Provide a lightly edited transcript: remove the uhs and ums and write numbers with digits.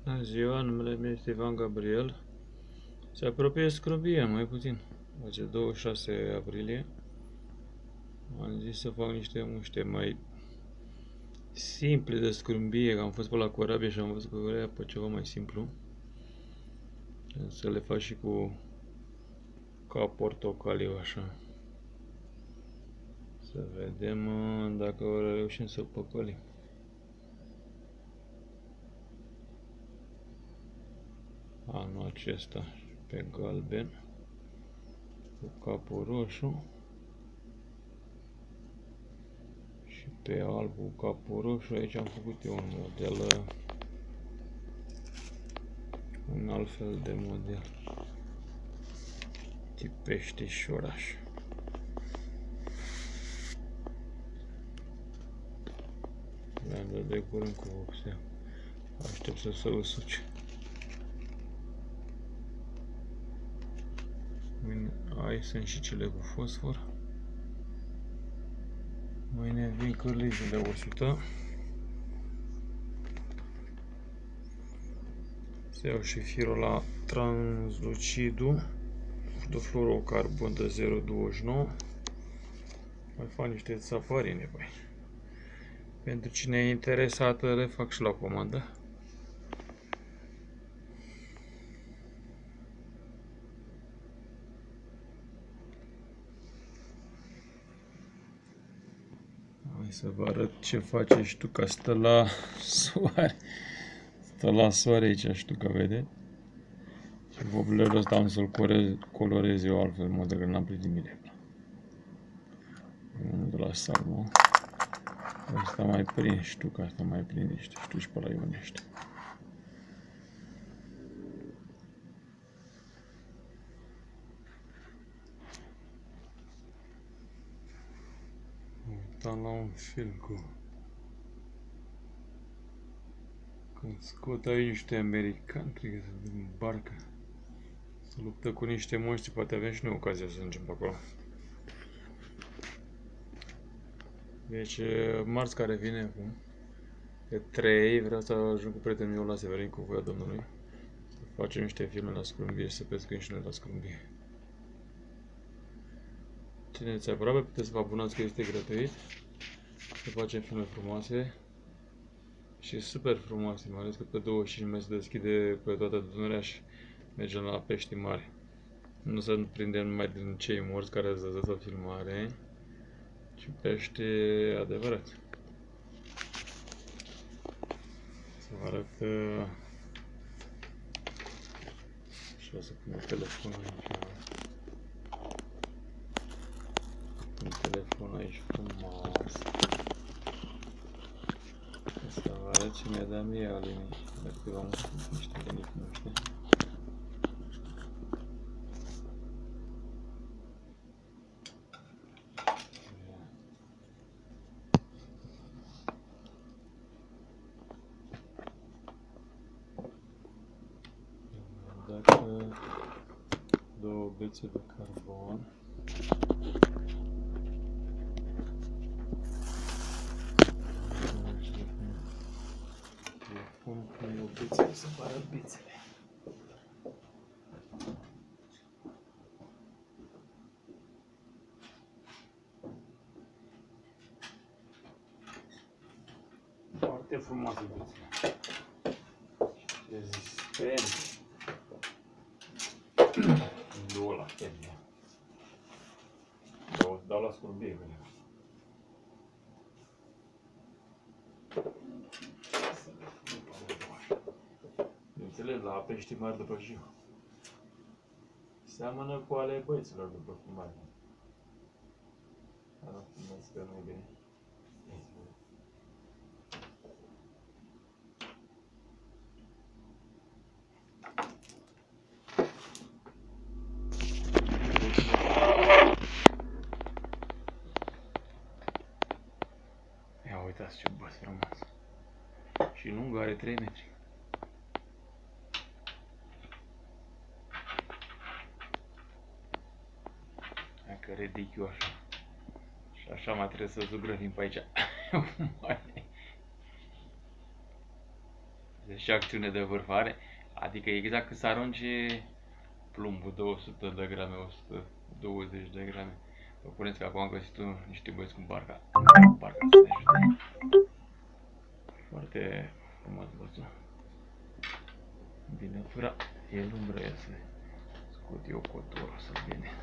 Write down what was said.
Bună ziua, numele meu este Ivan Gabriel. Se apropie scrumbia, mai puțin. Face 26 aprilie. Am zis să fac niște muște mai simple de scrumbie, că am fost pe la corabie și am văzut că vrea pe ceva mai simplu. Să le fac și cu ca portocaliu, așa. Să vedem dacă o reușim să păcălim. Anul acesta pe galben, cu capul roșu și pe alb cu capul roșu. Aici am făcut eu un model, un alt fel de model, tip peștișoraș. Le-am dat de curând cu vopsea. Aștept să se usuce. Ai sunt și cele cu fosfor. Mâine vin cârligile 100. Se iau și firul la translucidul de fluorocarbon de 0,29. Mai fac niște safarine, băi. Pentru cine e interesat, le fac și la comandă. Hai să vă arăt ce face ștuca. Stă la soare. Stă la soare aici ștuca, vede? Și voplerul ăsta am să-l colorez eu altfel, mă, că n-am prins nimic. Unul de la Salmo. Asta mai prins ștuca, asta mai prins niște ștuci pe la Ionești. Uitam la un film cu... Când scot aici niște americani, cred că sunt din barcă. Se luptă cu niște monștri, poate avem și noi ocazia să ajungem pe acolo. Deci, marți care vine acum, pe 3, vreau să ajung cu prietenul meu la Severin, cu voia Domnului. Să facem niște filme la scrumbie și să pescuim și noi la scrumbie. Țineți aproape, puteți să vă abonați că este gratuit. Să facem filme frumoase și super frumoase, mai ales că pe 25 mai se deschide pe toată Dunărea și mergem la pești mari. Nu să nu prindem numai din cei morți care ați văzut o filmare, ci pești adevărați. Să vă arăt și o să pun telefonul aici. Pun telefonul aici frumos. Să vă arăt ce mi-a dat mie alinii. Dacă v-am niște linici, nu știu. Dacă două bețe de carbon. Pun cu bețele să pară bețele. Foarte frumoase bețele. Rezistent. Două la chemie. Dau la scurbie. Înțeleg, la pești mari după jiu. Seamănă cu ale băieților după filmare. Dar nu filmez că nu e bine. Ia uitați ce băs frumos. Și lungă, are 3 metri. Hai că ridic eu așa. Și așa mai trebuie să zugrăvim pe aici. Deci și acțiune de vârfare, adică exact când să arunci plumbul 200 de grame, 120 de grame. Vă puneți că acum am găsit niște băieți cu barca. Barca să ne ajute. Foarte frumos văzut. Bine fura, e lumbră, ia să scot eu cotorul să-l bine.